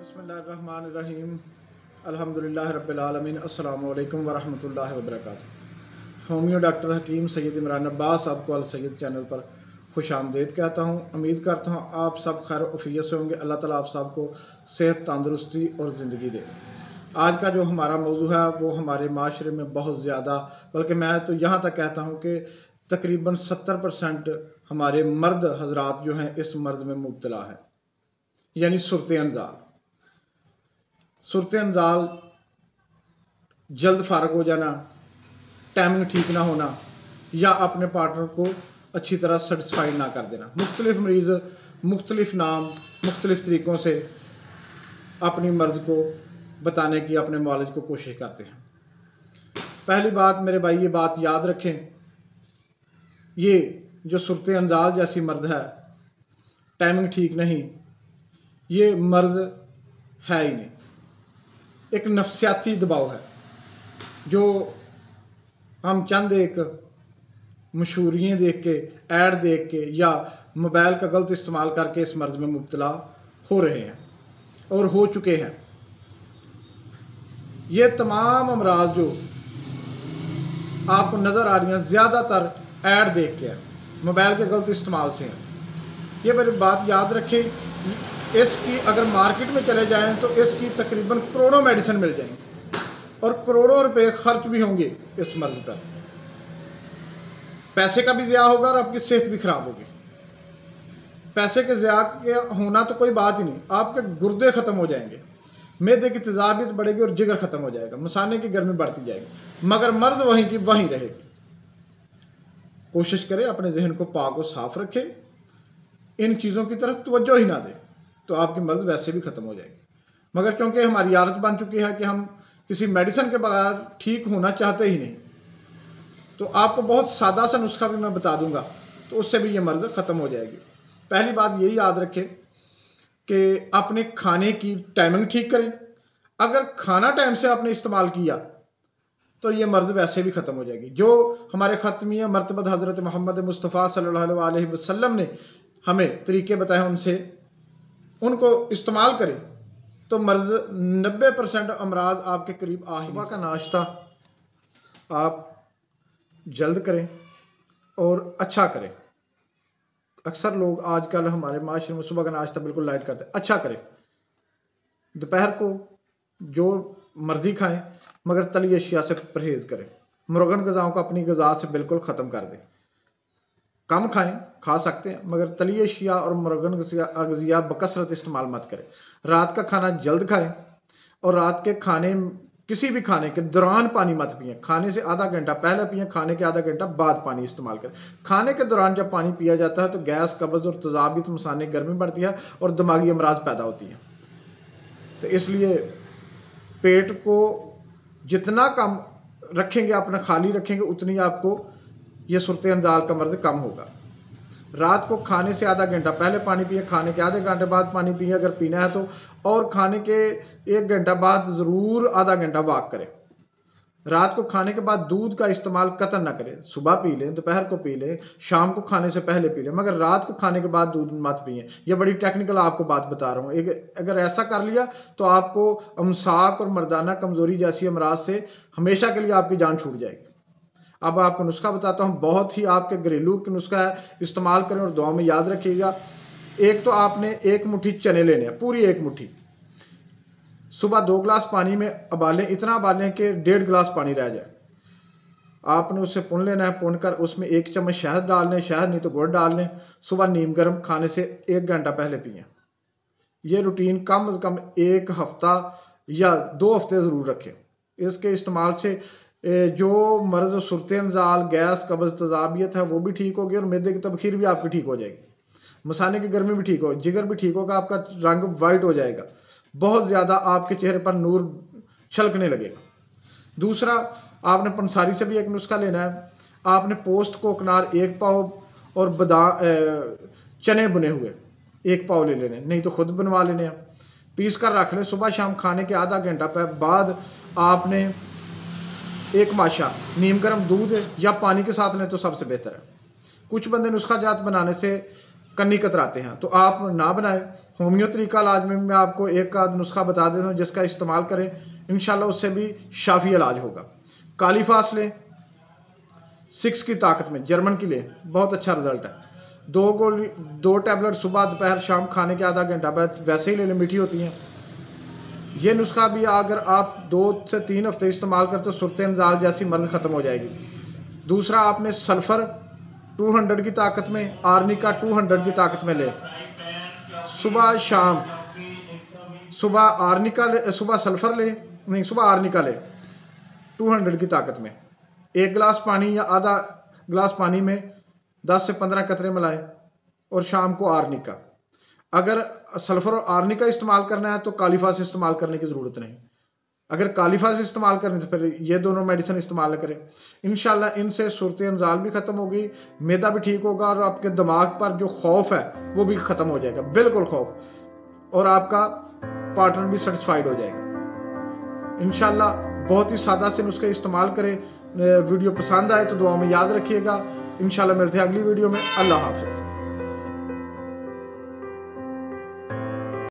बिस्मिल्लाहिर्रहमानिर्रहीम अल्हम्दुलिल्लाहि रब्बिल आलमीन अस्सलामु अलैकुम वरहमतुल्लाहि वबरकातुहू। होमियो डॉक्टर हकीम सैयद इमरान अब्बास आपको अल सैयद चैनल पर खुश आमदीद कहता हूँ। उम्मीद करता हूँ आप सब खैर वफ़ियत से होंगे। अल्लाह ताला आप सबको सेहत, तंदुरुस्ती और ज़िंदगी दे। आज का जो हमारा मौजू है वो हमारे माशरे में बहुत ज़्यादा, बल्कि मैं तो यहाँ तक कहता हूँ कि तकरीबन 70% हमारे मर्द हजरात जो हैं इस मर्ज़ में मुब्तला है, यानी सूरत-ए-अनज़ाल। सूरत-ए-अनज़ाल जल्द फारग हो जाना, टाइमिंग ठीक ना होना या अपने पार्टनर को अच्छी तरह सेटिस्फाइड ना कर देना। मुख्तलिफ मरीज़ मुख्तलिफ नाम मुख्तलिफ तरीक़ों से अपनी मर्ज़ को बताने की अपने मौलज को कोशिश करते हैं। पहली बात मेरे भाई ये बात याद रखें, ये जो सूरत-ए-अनज़ाल जैसी मर्ज़ है, टाइमिंग ठीक नहीं, ये मर्ज़ है ही नहीं, एक नफ्सियाती दबाव है जो हम चंद एक मशहूरियाँ देख के, ऐड देख के या मोबाइल का गलत इस्तेमाल करके इस मर्ज़ में मुब्तला हो रहे हैं और हो चुके हैं। ये तमाम अमराज जो आपको नज़र आ रही हैं ज़्यादातर ऐड देख के हैं, मोबाइल के गलत इस्तेमाल से हैं। ये मेरी बात याद रखें, इसकी अगर मार्केट में चले जाएं तो इसकी तकरीबन करोड़ों मेडिसिन मिल जाएंगी और करोड़ों रुपए खर्च भी होंगे इस मर्ज़ पर। पैसे का भी ज़िया होगा और आपकी सेहत भी खराब होगी। पैसे के ज़िया के होना तो कोई बात ही नहीं, आपके गुर्दे ख़त्म हो जाएंगे, मैदे की तेज़ाबियत बढ़ेगी और जिगर ख़त्म हो जाएगा, मसाने की गर्मी बढ़ती जाएगी, मगर मर्ज़ वहीं की वहीं रहेगी। कोशिश करें अपने जहन को पाक और साफ रखें, इन चीज़ों की तरफ तवज्जो ही ना दें तो आपकी मर्ज़ वैसे भी ख़त्म हो जाएगी। मगर चूँकि हमारी आदत बन चुकी है कि हम किसी मेडिसिन के बगैर ठीक होना चाहते ही नहीं, तो आपको बहुत सादा सा नुस्खा भी मैं बता दूंगा, तो उससे भी ये मर्ज़ ख़त्म हो जाएगी। पहली बात यही याद रखें कि अपने खाने की टाइमिंग ठीक करें। अगर खाना टाइम से आपने इस्तेमाल किया तो ये मर्ज़ वैसे भी ख़त्म हो जाएगी। जो हमारे ख़त्मिया मर्तबत हज़रत मोहम्मद मुस्तफ़ा सल्लल्लाहु अलैहि वसल्लम ने हमें तरीके बताए, उनसे उनको इस्तेमाल करें तो मर्ज़ 90% अमराज आपके करीब आ ही। सुबह का नाश्ता आप जल्द करें और अच्छा करें। अक्सर लोग आजकल हमारे माशरे में सुबह का नाश्ता बिल्कुल लाइट करते हैं, अच्छा करें। दोपहर को जो मर्ज़ी खाएं मगर तली अशिया से परहेज़ करें। मुर्गन ग़िज़ाओं को अपनी ग़िज़ा से बिल्कुल ख़त्म कर दें। कम खाएं, खा सकते हैं, मगर तली अशिया और मुर्गन ग़िज़ा बकसरत इस्तेमाल मत करें। रात का खाना जल्द खाएं और रात के खाने किसी भी खाने के दौरान पानी मत पिएं। खाने से आधा घंटा पहले पिएं, खाने के आधा घंटा बाद पानी इस्तेमाल करें। खाने के दौरान जब पानी पिया जाता है तो गैस, कब्ज़ और तेज़ाबियत, मसाने, गर्मी बढ़ती है और दिमागी अमराज पैदा होती हैं। तो इसलिए पेट को जितना कम रखेंगे, अपना खाली रखेंगे, उतनी आपको ये सूरत-ए-अनज़ाल का मर्ज़ कम होगा। रात को खाने से आधा घंटा पहले पानी पिए, खाने के आधे घंटे बाद पानी पिए अगर पीना है तो, और खाने के 1 घंटा बाद ज़रूर आधा घंटा वॉक करें। रात को खाने के बाद दूध का इस्तेमाल कतई ना करें। सुबह पी लें, दोपहर को पी लें, शाम को खाने से पहले पी लें, मगर रात को खाने के बाद दूध मत पिए। ये बड़ी टेक्निकल आपको बात बता रहा हूँ। अगर ऐसा कर लिया तो आपको अमसाक और मर्दाना कमज़ोरी जैसी अमराज से हमेशा के लिए आपकी जान छूट जाएगी। अब आपको नुस्खा बताता हूँ, बहुत ही आपके घरेलू का नुस्खा है, इस्तेमाल करें और दुआ में याद रखिएगा। एक तो आपने 1 मुट्ठी चने लेने हैं, पूरी 1 मुट्ठी। सुबह 2 गिलास पानी में उबालें, इतना उबालें कि 1.5 गिलास पानी रह जाए। आपने उसे पुन लेना है, पुन कर उसमें 1 चम्मच शहद डाल लें, शहद नहीं तो गुड़ डाल लें। सुबह नीम गर्म खाने से 1 घंटा पहले पिएँ। यह रूटीन कम अज़ कम 1 हफ्ता या 2 हफ्ते ज़रूर रखें। इसके इस्तेमाल से जो मर्ज़ सूरत-ए-अनज़ाल, गैस, कब्ज़, तेज़ाबियत है वो भी ठीक होगी और मैदे की तबखीर भी आपकी ठीक हो जाएगी, मसाने की गर्मी भी ठीक हो, जिगर भी ठीक होगा, आपका रंग वाइट हो जाएगा, बहुत ज़्यादा आपके चेहरे पर नूर छलकने लगेगा। दूसरा, आपने पंसारी से भी एक नुस्खा लेना है। आपने पोस्ट कोकनार 1 पाव और चने बुने हुए 1 पाव ले लेने, नहीं तो खुद बनवा लेने हैं, पीस कर रख लें। सुबह शाम खाने के आधा घंटा बाद आपने 1 माशा नीम गर्म दूध या पानी के साथ लें तो सबसे बेहतर है। कुछ बंदे नुस्खा जात बनाने से कन्नी कतराते हैं, तो आप ना बनाएं। होमियो तरीका इलाज में मैं आपको एक आध नुस्खा बता देता हूँ जिसका इस्तेमाल करें, इंशाल्लाह उससे भी शाफी इलाज होगा। कालीफास लें 6 की ताकत में, जर्मन की लें, बहुत अच्छा रिजल्ट है। 2 टैबलेट सुबह दोपहर शाम खाने के आधा घंटा बाद वैसे ही ले लें, मीठी होती हैं। ये नुस्खा भी अगर आप 2 से 3 हफ्ते इस्तेमाल करते तो सूरत नज़ाल जैसी मर्द ख़त्म हो जाएगी। दूसरा आपने सल्फ़र 200 की ताकत में, आर्निका 200 की ताकत में ले, सुबह शाम, सुबह आर्निका ले, सुबह सल्फ़र ले, नहीं सुबह आर्निका ले 200 की ताकत में। 1 गिलास पानी या आधा गिलास पानी में 10 से 15 कतरे मिलाएं और शाम को आर्निका। अगर सल्फर और आर्निका इस्तेमाल करना है तो कालीफास इस्तेमाल करने की ज़रूरत नहीं। अगर कालीफास इस्तेमाल करने तो फिर ये दोनों मेडिसिन इस्तेमाल न करें। इंशाल्लाह इनसे सूरत नज़ाल भी ख़त्म होगी, मैदा भी ठीक होगा और आपके दिमाग पर जो खौफ है वो भी ख़त्म हो जाएगा, बिल्कुल खौफ, और आपका पार्टनर भी सेटिस्फाइड हो जाएगा इंशाल्लाह। बहुत ही सादा से नुस्खे इस्तेमाल करें। वीडियो पसंद आए तो दुआ में याद रखिएगा। इंशाल्लाह मिलते हैं अगली वीडियो में। अल्लाह हाफ़िज़।